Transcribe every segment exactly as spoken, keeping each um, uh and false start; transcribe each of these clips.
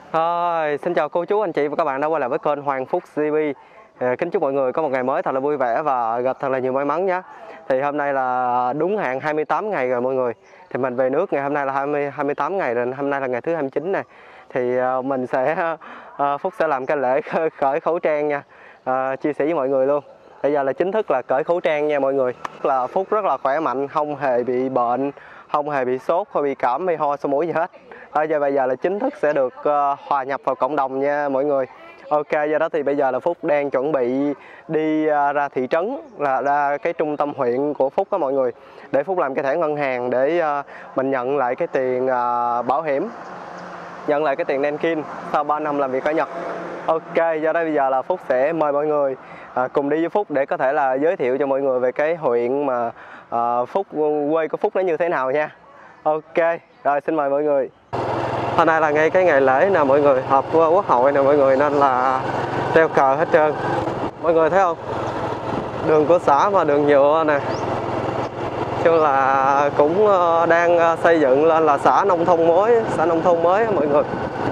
Rồi, xin chào cô chú, anh chị và các bạn đã quay lại với kênh Hoàng Phúc ti vi. Kính chúc mọi người có một ngày mới thật là vui vẻ và gặp thật là nhiều may mắn nhé. Thì hôm nay là đúng hạn hai mươi tám ngày rồi mọi người. Thì mình về nước ngày hôm nay là hai mươi, hai mươi tám ngày rồi, hôm nay là ngày thứ hai mươi chín này. Thì mình sẽ, Phúc sẽ làm cái lễ cởi khẩu trang nha, à, chia sẻ với mọi người luôn. Bây giờ là chính thức là cởi khẩu trang nha mọi người. Là Phúc rất là khỏe mạnh, không hề bị bệnh, không hề bị sốt, không bị cảm hay ho sổ mũi gì hết. Bây giờ bây giờ là chính thức sẽ được uh, hòa nhập vào cộng đồng nha mọi người. Ok, do đó thì bây giờ là Phúc đang chuẩn bị đi uh, ra thị trấn, là ra cái trung tâm huyện của Phúc đó mọi người, để Phúc làm cái thẻ ngân hàng để uh, mình nhận lại cái tiền uh, bảo hiểm, nhận lại cái tiền Nenkin sau ba năm làm việc ở Nhật. Ok, do đó bây giờ là Phúc sẽ mời mọi người uh, cùng đi với Phúc để có thể là giới thiệu cho mọi người về cái huyện mà uh, Phúc quê của Phúc nó như thế nào nha. Ok, rồi xin mời mọi người. Hôm nay là ngay cái ngày lễ nè mọi người, họp quốc hội nè mọi người, nên là treo cờ hết trơn. Mọi người thấy không? Đường của xã mà đường nhựa nè, chứ là cũng đang xây dựng lên là xã nông thôn mới, xã nông thôn mới mọi người.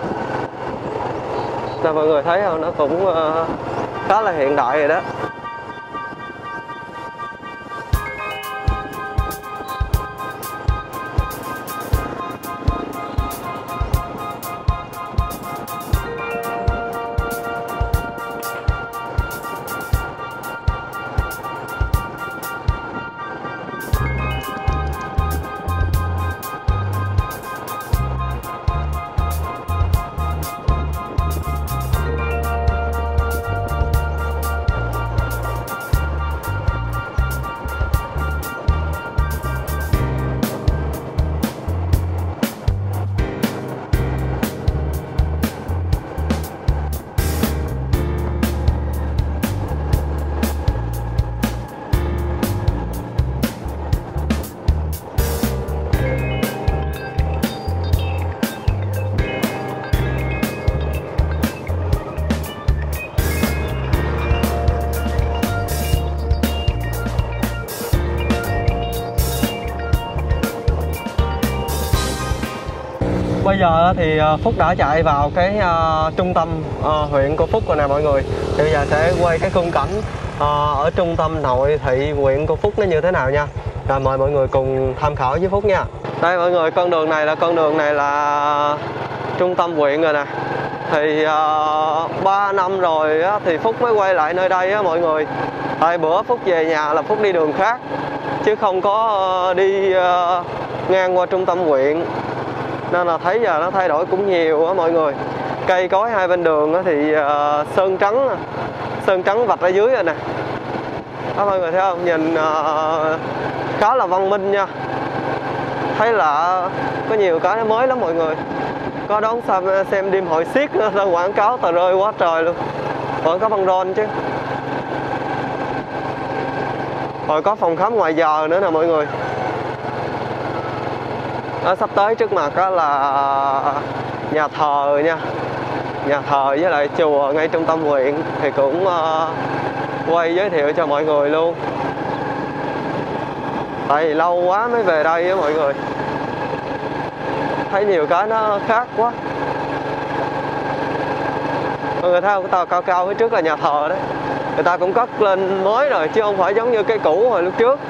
Nên mọi người thấy không, nó cũng khá là hiện đại rồi đó. Bây giờ thì Phúc đã chạy vào cái uh, trung tâm uh, huyện của Phúc rồi nè mọi người. Thì bây giờ sẽ quay cái khung cảnh uh, ở trung tâm nội thị huyện của Phúc nó như thế nào nha. Rồi mời mọi người cùng tham khảo với Phúc nha. Đây mọi người, con đường này là con đường này là trung tâm huyện rồi nè. Thì uh, ba năm rồi á, thì Phúc mới quay lại nơi đây á mọi người. Tại bữa Phúc về nhà là Phúc đi đường khác, chứ không có uh, đi uh, ngang qua trung tâm huyện. Nên là thấy giờ nó thay đổi cũng nhiều á mọi người. Cây cối hai bên đường á thì uh, sơn trắng, sơn trắng vạch ở dưới rồi nè. Đó mọi người thấy không? Nhìn uh, khá là văn minh nha. Thấy là có nhiều cái nó mới lắm mọi người. Có đón xem, xem đêm hội xiếc ra quảng cáo tờ rơi quá trời luôn. Còn có băng rôn chứ. Rồi có phòng khám ngoài giờ nữa nè mọi người. Đó, sắp tới trước mặt đó là nhà thờ nha, nhà thờ với lại chùa ngay trung tâm huyện, thì cũng uh, quay giới thiệu cho mọi người luôn. Tại vì lâu quá mới về đây á mọi người, thấy nhiều cái nó khác quá. Mọi người thấy không, cái tòa cao cao phía trước là nhà thờ đấy, người ta cũng cất lên mới rồi chứ không phải giống như cái cũ hồi lúc trước.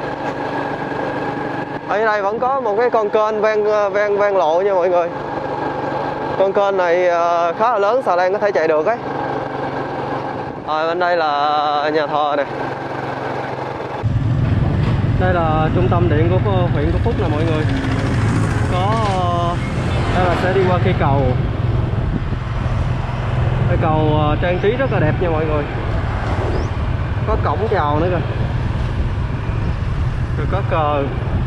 Ở đây vẫn có một cái con kênh ven ven ven lộ nha mọi người. Con kênh này khá là lớn, xà lan có thể chạy được ấy. Rồi bên đây là nhà thờ nè. Đây là trung tâm điện của huyện của Phúc nè mọi người. Có đây là sẽ đi qua cây cầu. Cây cầu trang trí rất là đẹp nha mọi người. Có cổng chào nữa kìa. Rồi có cờ.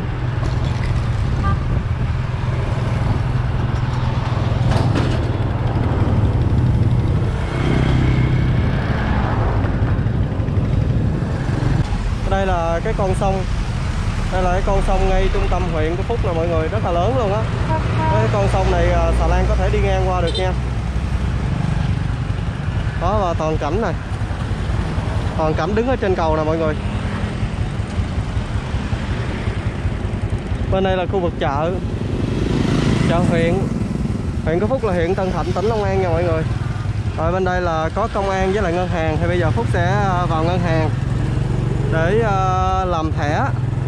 Đây là cái con sông, đây là cái con sông ngay trung tâm huyện của Phúc nè mọi người, rất là lớn luôn á. Cái con sông này xà lan có thể đi ngang qua được nha. Đó là toàn cảnh này, toàn cảnh đứng ở trên cầu nè mọi người. Bên đây là khu vực chợ, chợ huyện. Huyện Củ Phúc là huyện Tân Thạnh, tỉnh Long An nha mọi người. Rồi bên đây là có công an với lại ngân hàng. Thì bây giờ Phúc sẽ vào ngân hàng để uh, làm thẻ.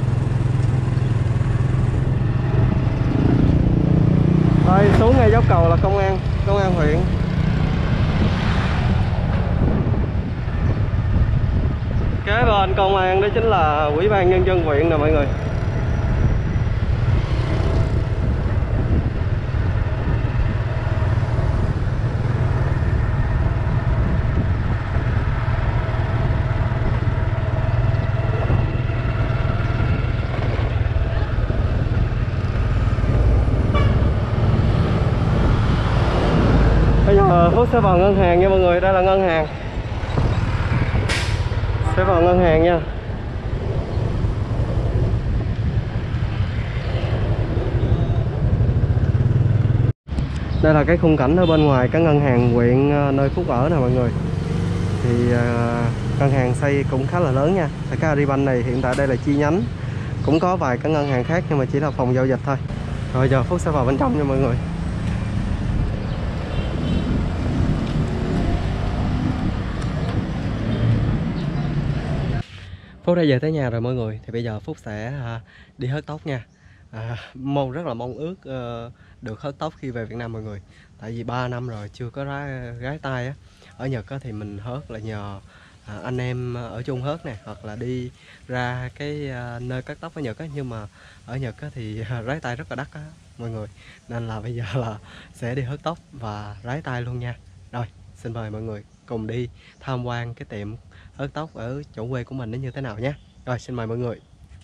Đây xuống ngay dốc cầu là công an, công an huyện. Kế bên công an đó chính là Ủy ban Nhân dân huyện nè mọi người. Bây giờ Phúc sẽ vào ngân hàng nha mọi người, đây là ngân hàng. Sẽ vào ngân hàng nha. Đây là cái khung cảnh ở bên ngoài cái ngân hàng huyện nơi Phúc ở nè mọi người. Thì uh, ngân hàng xây cũng khá là lớn nha. Tại cái Agribank này hiện tại đây là chi nhánh. Cũng có vài cái ngân hàng khác nhưng mà chỉ là phòng giao dịch thôi. Rồi giờ Phúc sẽ vào bên trong nha mọi người. Phúc đã về tới nhà rồi mọi người. Thì bây giờ Phúc sẽ uh, đi hớt tóc nha. À, mong rất là mong ước uh, được hớt tóc khi về Việt Nam mọi người. Tại vì ba năm rồi chưa có gái, gái tai á. Ở Nhật á, thì mình hớt là nhờ à, anh em ở chung hớt nè, hoặc là đi ra cái à, nơi cắt tóc ở Nhật á. Nhưng mà ở Nhật á, thì à, rái tai rất là đắt á mọi người. Nên là bây giờ là sẽ đi hớt tóc và rái tai luôn nha. Rồi xin mời mọi người cùng đi tham quan cái tiệm hớt tóc ở chỗ quê của mình nó như thế nào nhé. Rồi xin mời mọi người.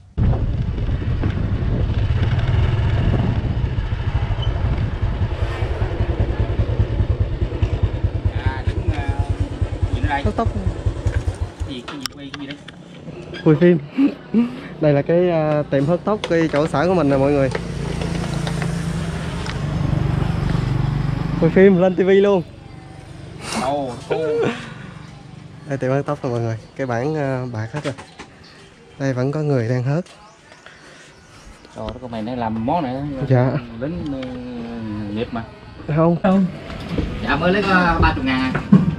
Hớt tóc gì cái gì quay cái gì đấy? Quay phim. Đây là cái uh, tiệm hớt tóc cái chỗ xã của mình nè mọi người. Quay phim lên tivi luôn. Oh, oh. Đây tiệm hớt tóc nè mọi người. Cái bảng uh, bạc hết rồi. Đây vẫn có người đang hớt. Trời đất, con mày nó làm món này. Dạ. Lính uh, nghiệp mà. Không. Không. Dạ mới lấy có ba mươi ngàn.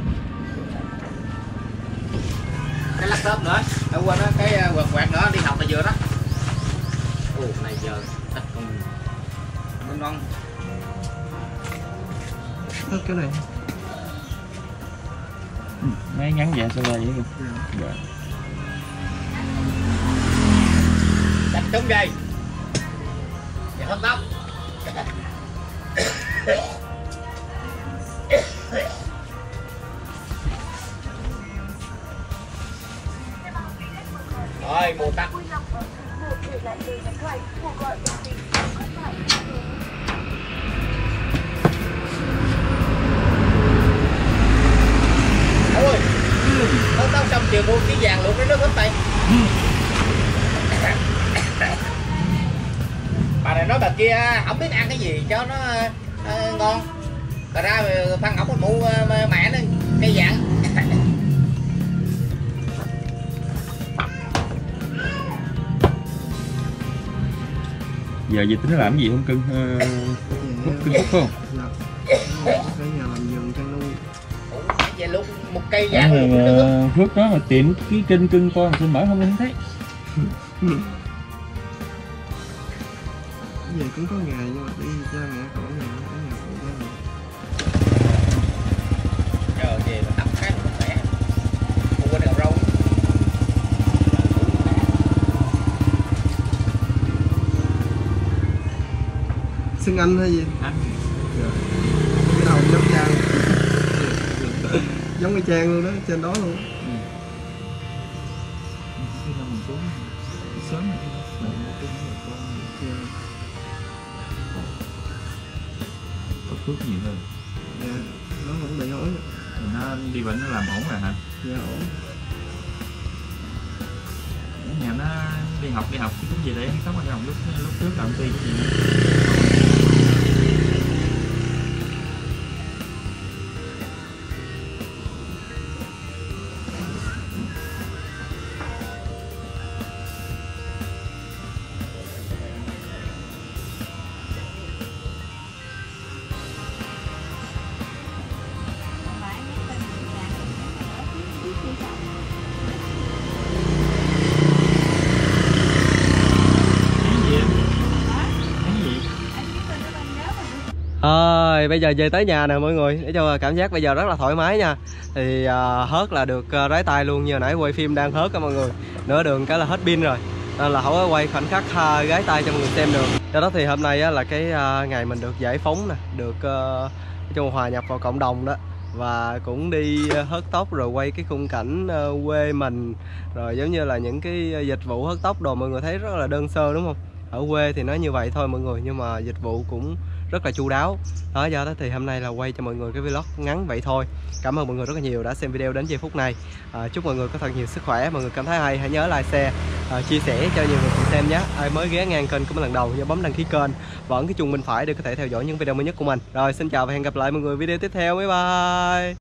Cái laptop nữa, ở quên đó, cái quạt quạt nữa, đi học là vừa đó. Ồ, này giờ thật con ngon ngon. Hết cái này. Ừ, mấy ngắn vậy sao vậy kìa. Dạ. Đặt trống dây. Dạ hết tóc. Rồi, mùa tắt. Ôi, không tao xong chiều mua cái vàng luộc cái nước hết tay. Bà này nói bà kia không biết ăn cái gì cho nó uh, ngon. Bà ra Phan Ngọc mua uh, mẹ nó cây vàng. Giờ gì tính làm cái gì không cưng? Uh, Phúc, cưng Phúc không? Dạ. Cái nhà làm vườn chăn nuôi. Vậy lúc một cây vàng uh, Phước đó mà tìm cái kênh cưng con xin mở không, không thấy. Cái gì cũng có ngày nhưng mà đi cha mẹ cổ nhà ở nhà cổ cha mẹ. Chờ về mà tắm cái nó khỏe. Mua quên đậu rau. Xưng anh hay gì? Anh. Dạ. Cái đầu giống Trang. Giống cái Trang luôn đó, trên đó luôn. Ừ. Khi nào mình xuống sớm mình một cái con có Phước nhiều hơn. Dạ, nó vẫn bị hối. Nó đi bệnh nó làm ổn rồi hả? Dạ ổn. Nhà nó đi học đi học cái gì đấy sống ở trong lúc lúc trước làm ty cái gì nữa. Rồi bây giờ về tới nhà nè mọi người, để cho cảm giác bây giờ rất là thoải mái nha. Thì à, hớt là được à, rái tay luôn, như hồi nãy quay phim đang hớt á mọi người. Nửa đường cái là hết pin rồi, nên là không có quay khoảnh khắc à, gái tay cho mọi người xem được. Do đó thì hôm nay á, là cái à, ngày mình được giải phóng nè, được uh, chung hòa nhập vào cộng đồng đó. Và cũng đi uh, hớt tóc rồi quay cái khung cảnh uh, quê mình. Rồi giống như là những cái dịch vụ hớt tóc đồ mọi người thấy rất là đơn sơ đúng không? Ở quê thì nó như vậy thôi mọi người, nhưng mà dịch vụ cũng rất là chu đáo. Đó, do đó thì hôm nay là quay cho mọi người cái vlog ngắn vậy thôi. Cảm ơn mọi người rất là nhiều đã xem video đến giây phút này. à, Chúc mọi người có thật nhiều sức khỏe. Mọi người cảm thấy hay hãy nhớ like, share, à, chia sẻ cho nhiều người cùng xem nhé. Ai mới ghé ngang kênh của mình lần đầu nhớ bấm đăng ký kênh và ấn cái chuông bên phải để có thể theo dõi những video mới nhất của mình. Rồi xin chào và hẹn gặp lại mọi người video tiếp theo. Bye bye.